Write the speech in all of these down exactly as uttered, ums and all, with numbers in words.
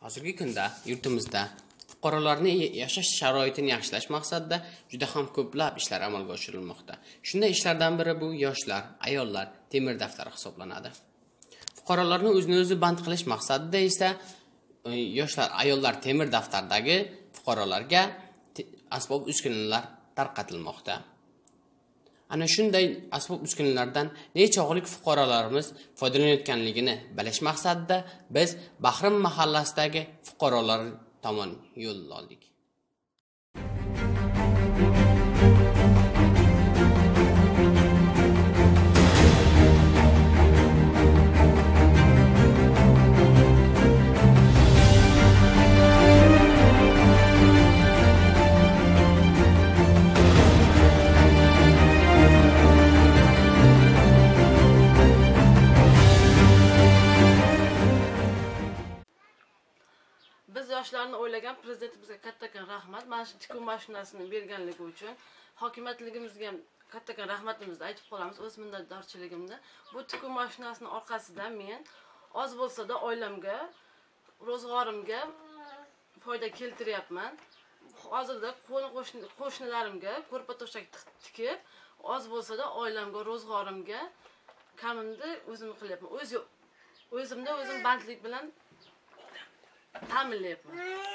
Hozirgi kunda yurtimizda fuqarolarning yashash sharoitini yaxshilash maqsadida juda ham ko'plab ishlar amalga oshirilmoqda. Shunday ishlardan biri bu yoshlar, ayollar temir daftari hisoblanadi. Fuqarolarni o'zini o'zi band qilish maqsadida esa yoshlar, ayollar temir daftardagi fuqarolarga asbob uskunalar tarqatilmoqda. Ana shunday asbob uskunalardan nechog'lik fuqarolarimiz foydalanayotganligini bilish maqsadida biz Bahrim mahallasidagi fuqarolar tomon yo'l oldik. Biz yoshlarni o'ylagan prezidentimizga kattakan rahmat. Mana shu tikuv mashinasini berganligi uchun hokimiyatligimizga ham kattakan rahmatimizni aytib qolamiz o'z minnatdorchiligimni. Bu tikuv mashinasini orqasida men oz bo'lsa-da oilamga, ro'zg'orimga foyda keltiryapman. Hozirda qo'shnilarimga ko'rpa-to'shak tikib, oz bo'lsa-da oilamga, ro'zg'orimga kamimni o'zim qilyapman. O'z o'zimda o'zim bandlik bilan ta'minlayapman.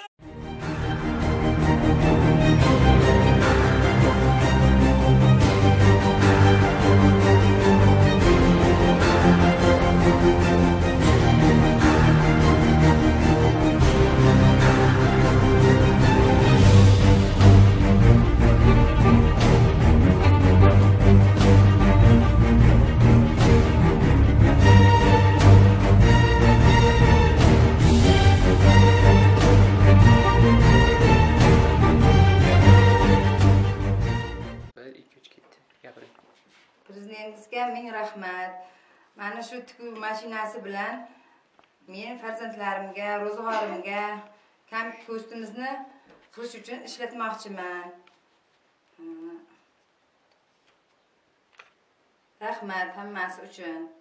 Prezidentimizga ming rahmat. Mana shu tikuv mashinasi bilan men farzandlarimga, ro'zg'orimga kam ko'stimizni qilish uchun ishlatmoqchiman. Rahmat hammasi uchun.